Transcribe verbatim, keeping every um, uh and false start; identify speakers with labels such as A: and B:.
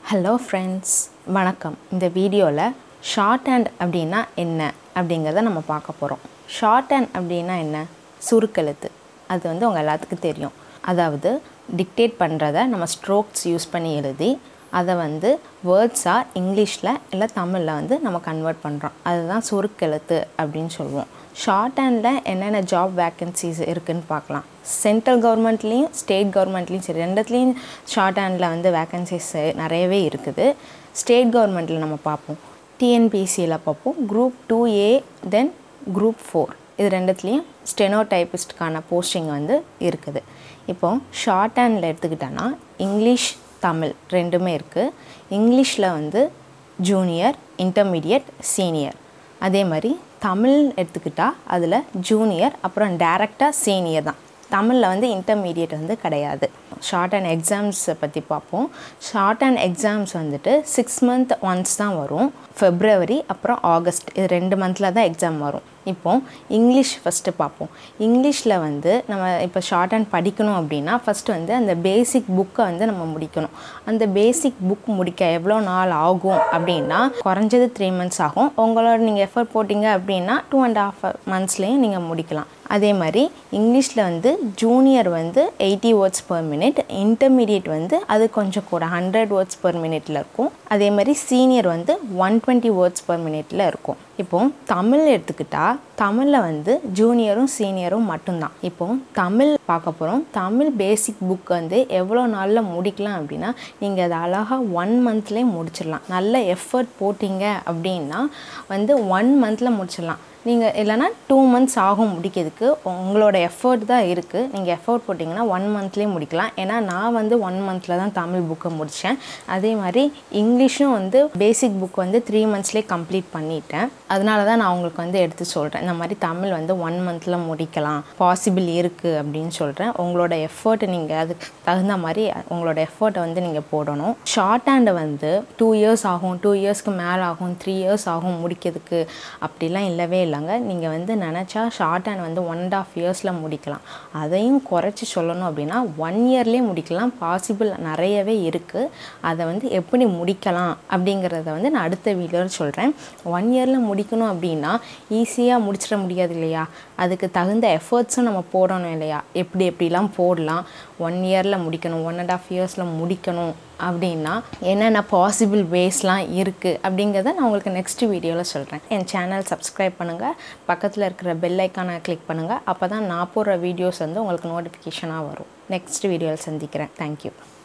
A: Hello friends, வணக்கம். இந்த வீடியோல ஷார்ட் ஹேண்ட் அப்படினா என்ன அப்படிங்கறத நம்ம பார்க்க போறோம். ஷார்ட் ஹேண்ட் அப்படினா என்ன? சுருக்கெழுத்து. அது வந்து உங்க எல்லாத்துக்கும் தெரியும். அதாவது டிக்டேட் பண்றத நம்ம ஸ்ட்ரோக்ஸ் யூஸ் பண்ணி எழுதி அத வந்து வேர்ட்ஸா இங்கிலீஷ்ல இல்ல தமிழ்ல வந்து நம்ம கன்வர்ட் பண்றோம். அதுதான் சுருக்கெழுத்து அப்படினு சொல்லுவோம். ஷார்ட் ஹேண்ட்ல என்னென்ன ஜாப் வேகன்சிஸ் இருக்குன்னு பார்க்கலாம். சென்ட்ரல் கவர்மெண்ட்லயும் ஸ்டேட் கவர்மெண்ட்லயும் சரி ரெண்டுத்துலயும் ஷார்ட் ஹேண்ட்ல வந்து வேகன்சிஸ் நிறையவே இருக்குது. ஸ்டேட் கவர்மெண்ட்ல நம்ம பார்ப்போம். T N P S C ல பார்ப்போம். Group two A then group four. இது ரெண்டுத்துலயும் ஸ்டெனோ டைபிஸ்ட்கான போஸ்டிங் வந்து இருக்குது. இப்போ ஷார்ட் ஹேண்ட்ல எடுத்துக்கிட்டனா இங்கிலீஷ் தமிழ் ரெண்டுமே இருக்கு. இங்கிலீஷ்ல வந்து ஜூனியர், இன்டர்மீடியட், சீனியர். அதே மாதிரி தமிழ் எடுத்துக்கிட்டா அதுல ஜூனியர் அப்புறம் டைரக்டா சீனியர் தான். தமிழ்ல வந்து இன்டர்மீடியட் வந்து கிடையாது. ஷார்ட் ஹேண்ட் எக்ஸாம்ஸ் பத்தி பார்ப்போம். ஷார்ட் ஹேண்ட் எக்ஸாம்ஸ் வந்துட்டு சிக்ஸ் மந்த் ஒன்ஸ் தான் வரும். ஃபெப்ரவரி அப்புறம் ஆகஸ்ட் இது ரெண்டு மந்த்ல தான் எக்ஸாம் வரும். இப்போ இங்கிலீஷ் ஃபர்ஸ்ட் பார்ப்போம். இங்கிலீஷ்ல வந்து நம்ம இப்போ ஷார்ட் ஹேண்ட் படிக்கணும் அப்படினா ஃபர்ஸ்ட் வந்து அந்த பேசிக் புக்கை வந்து நம்ம முடிக்கணும். அந்த பேசிக் புக் முடிக்க எவ்வளோ நாள் ஆகும் அப்படினா குறைஞ்சது த்ரீ மந்த்ஸ் ஆகும். உங்களோட நீங்க எஃபர்ட் போட்டீங்க அப்படினா டூ அண்ட் ஹாஃப் மந்த்ஸ்லயும் நீங்க முடிக்கலாம். அதே மாதிரி இங்கிலீஷ்ல வந்து ஜூனியர் வந்து eighty words per minute, intermediate வந்து அது கொஞ்சம் கூட ஹண்ட்ரட் வேர்ட்ஸ் per minuteல இருக்கும். அதே மாதிரி சீனியர் வந்து ஒன் டுவெண்ட்டி வேர்ட்ஸ் per minuteல இருக்கும். இப்போ தமிழ் எடுத்துக்கிட்டா தமிழ்ல வந்து ஜூனியரும் சீனியரும் மட்டும்தான். இப்போ தமிழ் பார்க்க போறோம். தமிழ் பேசிக் புக் வந்து எவ்வளோ நாள்ல முடிக்கலாம் அப்படின்னா நீங்க அதை அழகா ஒன் மந்த்லயே முடிச்சிடலாம். நல்ல எஃபர்ட் போட்டீங்க அப்படின்னா வந்து ஒன் மந்த்ல முடிச்சிடலாம். நீங்க இல்லைனா டூ மந்த்ஸ் ஆகும் முடிக்கிறதுக்கு. உங்களோட எஃபர்ட் தான் இருக்கு. நீங்க எஃபர்ட் போட்டிங்கன்னா ஒன் மந்த்லயே முடிக்கலாம். ஏன்னா நான் வந்து ஒன் மந்த்ல தான் தமிழ் புக்கை முடித்தேன். அதே மாதிரி இங்கிலீஷும் வந்து பேசிக் புக் வந்து த்ரீ மந்த்ஸ்லேயே கம்ப்ளீட் பண்ணிட்டேன். அதனால தான் நான் உங்களுக்கு வந்து எடுத்து சொல்கிறேன். இந்த மாதிரி தமிழ் வந்து ஒன் மந்த்தில் முடிக்கலாம் பாசிபிள் இருக்குது அப்படின்னு சொல்கிறேன். உங்களோட எஃபர்ட் நீங்கள் அதுக்கு தகுந்த மாதிரி உங்களோட எஃபர்ட்டை வந்து நீங்கள் போடணும். ஷார்ட் ஹேண்டை வந்து டூ இயர்ஸ் ஆகும், டூ இயர்ஸ்க்கு மேலே ஆகும், த்ரீ இயர்ஸ் ஆகும் முடிக்கிறதுக்கு அப்படிலாம் இல்லவே இல்லை. நீங்கள் வந்து நினச்சா ஷார்ட் ஹேண்ட் வந்து ஒன் அண்ட் ஆஃப் இயர்ஸில் முடிக்கலாம். அதையும் குறைச்சி சொல்லணும் அப்படின்னா ஒன் இயர்லேயே முடிக்கலாம். பாசிபிள் நிறையவே இருக்குது. அதை வந்து எப்படி முடிக்கலாம் அப்படிங்கிறத வந்து நான் அடுத்த வீடியோவில் சொல்கிறேன். ஒன் இயரில் முடிக்கணும் அப்படின்னா ஈஸியாக முடிச்சிட முடியாது இல்லையா? அதுக்கு தகுந்த எஃபர்ட்ஸும் நம்ம போடணும் இல்லையா? எப்படி எப்படிலாம் போடலாம், ஒன் இயரில் முடிக்கணும், ஒன் அண்ட் ஆஃப் இயர்ஸில் முடிக்கணும் அப்படின்னா என்னென்ன பாசிபிள் வேஸ்லாம் இருக்குது அப்படிங்கிறத நான் உங்களுக்கு நெக்ஸ்ட் வீடியோவில் சொல்கிறேன். என் சேனல் சப்ஸ்கிரைப் பண்ணுங்கள், பக்கத்தில் இருக்கிற பெல் ஐக்கானை கிளிக் பண்ணுங்கள். அப்போ தான் நான் போடுற வீடியோஸ் வந்து உங்களுக்கு நோட்டிஃபிகேஷனாக வரும். நெக்ஸ்ட் வீடியோவில் சந்திக்கிறேன். தேங்க்யூ.